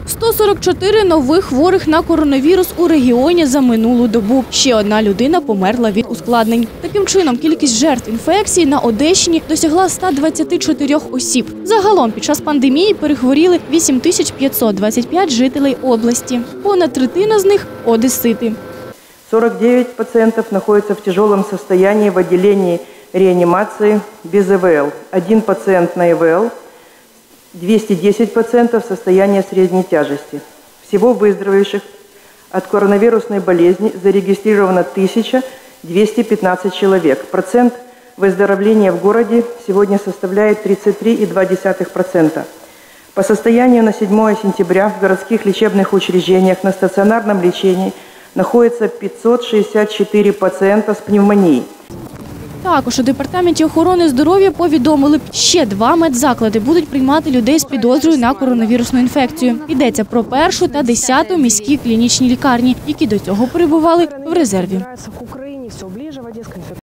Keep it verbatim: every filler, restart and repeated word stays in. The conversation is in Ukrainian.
сто сорок чотири нових хворих на коронавірус у регіоні за минулу добу. Ще одна людина померла від ускладнень. Таким чином, кількість жертв інфекції на Одещині досягла ста двадцяти чотирьох осіб. Загалом під час пандемії перехворіли вісім тисяч п'ятсот двадцять п'ять жителей області. Понад третина з них – одесити. сорок девять пациентов находятся в тяжелом состоянии в отделении реанимации без И В Л. Один пациент на И В Л, двести десять пациентов в состоянии средней тяжести. Всего выздоровевших от коронавирусной болезни зарегистрировано тысяча двести пятнадцать человек. Процент выздоровления в городе сегодня составляет тридцать три и две десятых процента. По состоянию на седьмое сентября в городских лечебных учреждениях на стационарном лечении находится пятьсот шестьдесят четыре пациента с пневмонией. Також у Департаменті охорони здоров'я повідомили, ще два медзаклади будуть приймати людей з підозрою на коронавірусну інфекцію. Йдеться про першу та десяту міські клінічні лікарні, які до цього перебували в резерві.